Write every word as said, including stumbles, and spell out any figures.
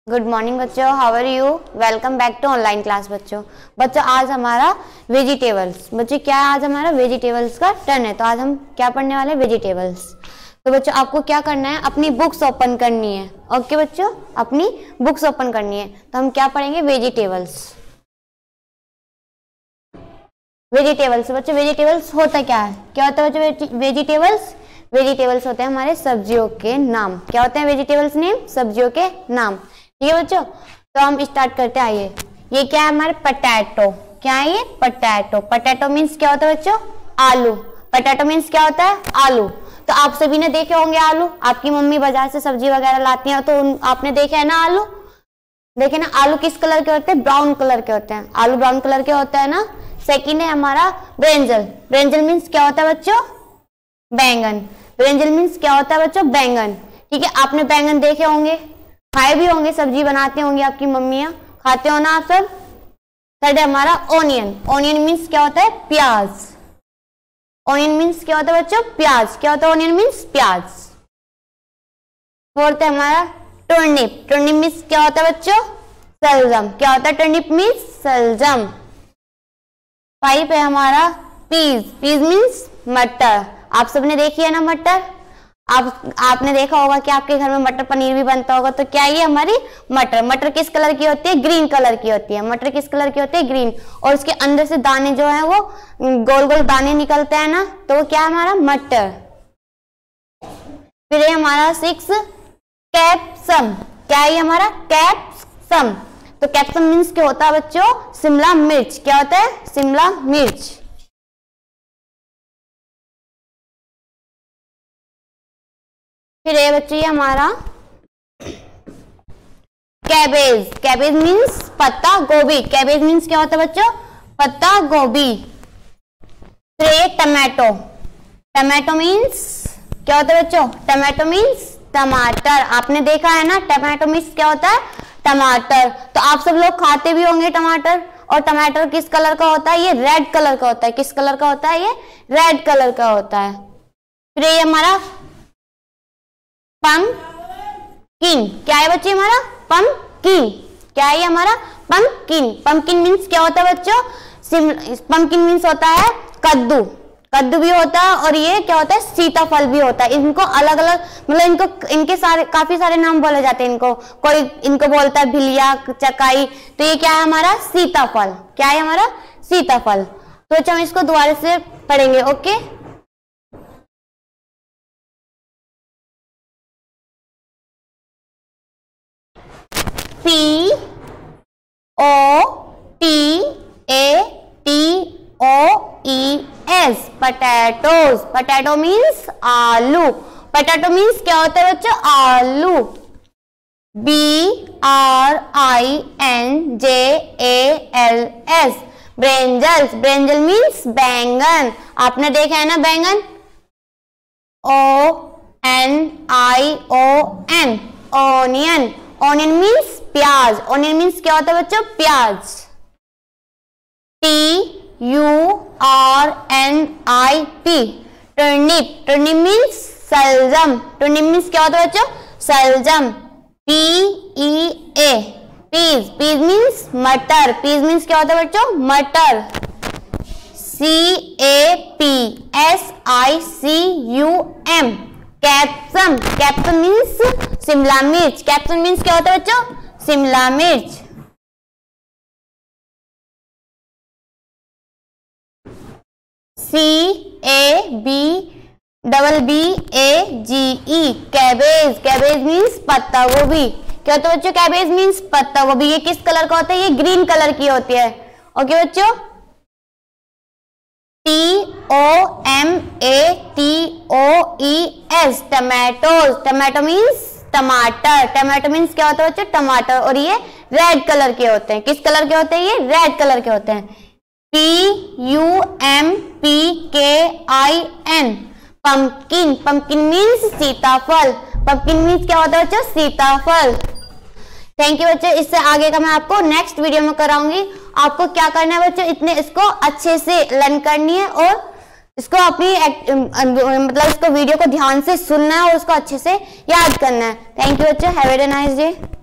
Good morning बच्चों, how are you? Welcome back to online class. बच्चों बच्चों आज हमारा वेजिटेबल्स बच्चों क्या है आज हमारा वेजिटेबल्स का टर्न है। तो आज हम क्या पढ़ने वाले हैं? वेजिटेबल्स। तो बच्चों आपको क्या करना है? अपनी बुक्स ओपन करनी है। ओके बच्चों, अपनी बुक्स ओपन करनी है। तो हम क्या पढ़ेंगे? वेजिटेबल्स। वेजिटेबल्स बच्चों वेजिटेबल्स होता क्या है? क्या होता है बच्चों वेजिटेबल्स? वेजिटेबल्स होते हैं हमारे सब्जियों के नाम। क्या होते हैं वेजिटेबल्स नेम? सब्जियों के नाम। ठीक है बच्चों, तो हम स्टार्ट करते हैं। आइए, ये क्या है हमारे पटैटो। क्या है ये? पटैटो। पटैटो मीन्स क्या होता है बच्चों? आलू। पटैटो मीन्स क्या होता है? आलू। तो आप सभी ने देखे होंगे आलू। आपकी मम्मी बाजार से सब्जी वगैरह लाती हैं तो आपने देखे है ना आलू। देखे ना, आलू किस कलर के होते हैं? ब्राउन कलर के होते हैं। आलू ब्राउन कलर के होता है ना। सेकंड है हमारा ब्रिंजल। ब्रिंजल मीन्स क्या होता है बच्चों? बैंगन। ब्रिंजल मीन्स क्या होता है बच्चों? बैंगन। ठीक है, आपने बैंगन देखे होंगे, खाए भी होंगे, सब्जी बनाते होंगे आपकी मम्मियां, खाते हो ना आप सब। थर्ड है हमारा ओनियन। ओनियन मीन्स क्या होता है? प्याज। ओनियन मीन्स क्या होता है बच्चों? प्याज। क्या होता है ओनियन मीन्स? प्याज। फोर्थ है हमारा टर्निप। टर्निप मीन्स क्या होता है बच्चों? सलजम। क्या होता है टर्निप मीन्स? सलजम। फाइव है हमारा पीज। पीज मीन्स मटर। आप सबने देखी है ना मटर। आप आपने देखा होगा कि आपके घर में मटर पनीर भी बनता होगा। तो क्या ये हमारी मटर। मटर किस कलर की होती है? ग्रीन कलर की होती है। मटर किस कलर की होती है? ग्रीन। और उसके अंदर से दाने जो है वो गोल गोल दाने निकलते हैं ना, तो वो क्या है हमारा? मटर। फिर ये हमारा सिक्स कैप्सम। क्या है ये हमारा? कैप्सम। तो कैप्सम मीन्स क्या होता है बच्चों? शिमला मिर्च। क्या होता है? शिमला मिर्च। फिर ये बच्चे ये हमारा कैबेज। कैबेज मीन्स पत्ता गोभी। कैबेज मीन्स क्या होता है बच्चों? पत्ता गोभी। फिर ये टमाटो। टमाटो मीन्स क्या होता है बच्चों? टमाटो मीन्स टमाटर। आपने देखा है ना, टमाटो मीन्स क्या होता है? टमाटर। तो आप सब लोग खाते भी होंगे टमाटर। और टमाटर किस कलर का होता है? ये रेड कलर का होता है। किस कलर का होता है? ये रेड कलर का होता है। फिर ये हमारा पम्पकिन। क्या है बच्चे हमारा? पम्पकिन। क्या है हमारा? पम्पकिन। पम्पकिन मीन्स क्या होता है बच्चों? पम्पकिन मीन्स होता है कद्दू। कद्दू भी होता है और ये क्या होता है? सीताफल भी होता है। इनको अलग अलग मतलब इनको इनके सारे काफी सारे नाम बोले जाते हैं इनको। कोई इनको बोलता है भिलिया, चकाई। तो ये क्या है हमारा? सीताफल। क्या है हमारा? सीताफल। तो अच्छा हम इसको दोबारा से पढ़ेंगे। Okay, P O T A T O E S potatoes। potato means आलू। potato means क्या होता है बच्चों? आलू। B R I N J A L S brinjals. Brinjal means बैंगन। आपने देखा है ना बैंगन। O N I O N onion. Onion means प्याज। ऑनियन मीन्स क्या होता है बच्चों? प्याज। T U R N I P turnip. Turnip means सलजम। टर्निप मीन्स क्या होता है बच्चों? सलजम। P E A peas. Peas means मटर। पीज मीन्स क्या होता है बच्चों? मटर। C A P S I C U M capsicum. Capsicum means शिमला मिर्च। कैप्सम मीन्स क्या होता है बच्चों? शिमला मिर्च। C A B double B A G E cabbage. Cabbage means पत्ता गोभी। क्या होता है बच्चों? कैबेज मीन्स पत्ता गोभी। ये किस कलर का होता है? ये ग्रीन कलर की होती है। ओके बच्चों, T O M A T O E S tomatoes. Tomato means टमाटर। टमाटो मीन्स क्या होता है बच्चों? टमाटर। और ये रेड कलर के होते हैं। किस कलर के होते हैं? ये रेड कलर के होते हैं। P U M P K I N pumpkin. Pumpkin means सीताफल। पंपकिन मीन्स क्या होता है बच्चों? सीताफल। थैंक यू बच्चों। इससे आगे का मैं आपको नेक्स्ट वीडियो में कराऊंगी। आपको क्या करना है बच्चों? इतने इसको अच्छे से लर्न करनी है और इसको अपनी मतलब इसको वीडियो को ध्यान से सुनना है और उसको अच्छे से याद करना है। थैंक यू बच्चों, हैव ए नाइस डे।